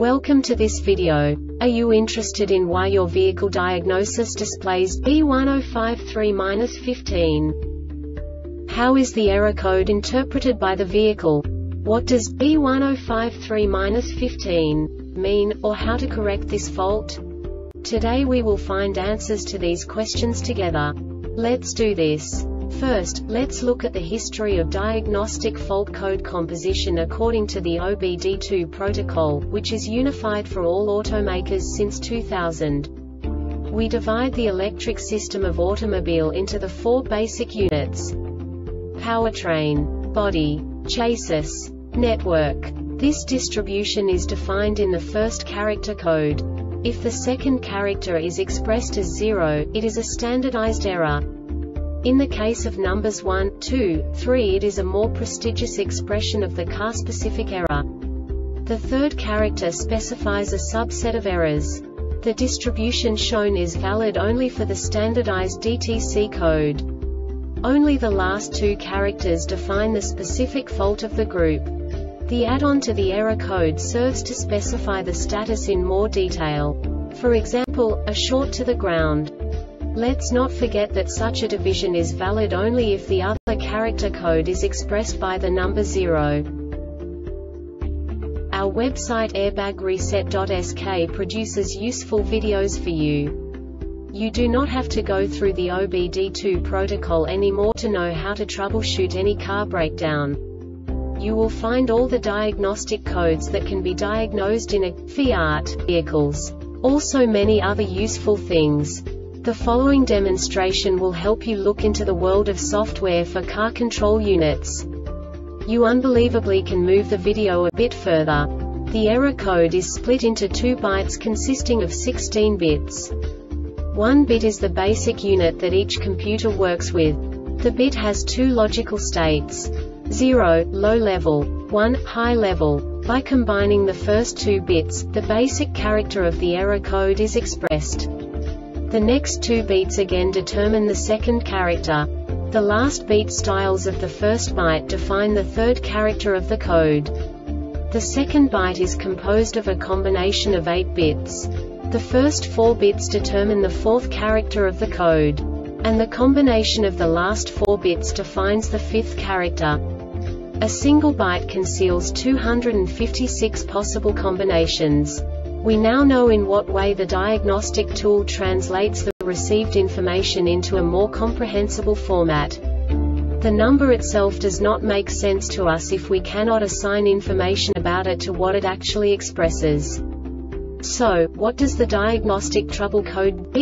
Welcome to this video. Are you interested in why your vehicle diagnosis displays B1053-15? How is the error code interpreted by the vehicle? What does B1053-15 mean, or how to correct this fault? Today we will find answers to these questions together. Let's do this. First, let's look at the history of diagnostic fault code composition according to the OBD2 protocol, which is unified for all automakers since 2000. We divide the electric system of automobile into the four basic units: powertrain, body, chassis, network. This distribution is defined in the first character code. If the second character is expressed as 0, it is a standardized error. In the case of numbers 1, 2, 3, it is a more prestigious expression of the car-specific error. The third character specifies a subset of errors. The distribution shown is valid only for the standardized DTC code. Only the last two characters define the specific fault of the group. The add-on to the error code serves to specify the status in more detail. For example, a short to the ground. Let's not forget that such a division is valid only if the other character code is expressed by the number 0. Our website airbagreset.sk produces useful videos for you. You do not have to go through the OBD2 protocol anymore to know how to troubleshoot any car breakdown. You will find all the diagnostic codes that can be diagnosed in a Fiat vehicles. Also many other useful things. The following demonstration will help you look into the world of software for car control units. You unbelievably can move the video a bit further. The error code is split into 2 bytes consisting of 16 bits. 1 bit is the basic unit that each computer works with. The bit has 2 logical states: 0, low level, 1, high level. By combining the first 2 bits, the basic character of the error code is expressed. The next 2 beats again determine the second character. The last beat styles of the first byte define the third character of the code. The second byte is composed of a combination of 8 bits. The first 4 bits determine the fourth character of the code. And the combination of the last 4 bits defines the fifth character. A single byte conceals 256 possible combinations. We now know in what way the diagnostic tool translates the received information into a more comprehensible format. The number itself does not make sense to us if we cannot assign information about it to what it actually expresses. So, what does the diagnostic trouble code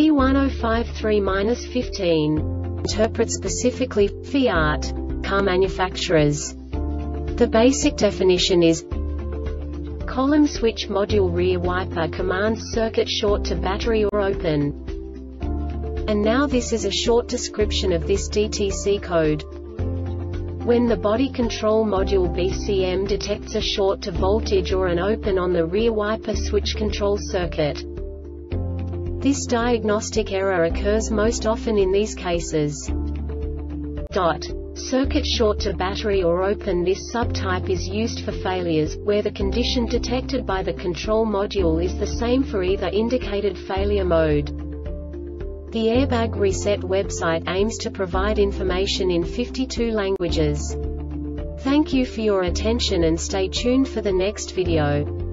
B1053-15 interpret specifically for Fiat car manufacturers? The basic definition is: column switch module rear wiper commands circuit short to battery or open. And now this is a short description of this DTC code. When the body control module BCM detects a short to voltage or an open on the rear wiper switch control circuit. This diagnostic error occurs most often in these cases. Circuit short to battery or open. This subtype is used for failures, where the condition detected by the control module is the same for either indicated failure mode. The Airbag Reset website aims to provide information in 52 languages. Thank you for your attention and stay tuned for the next video.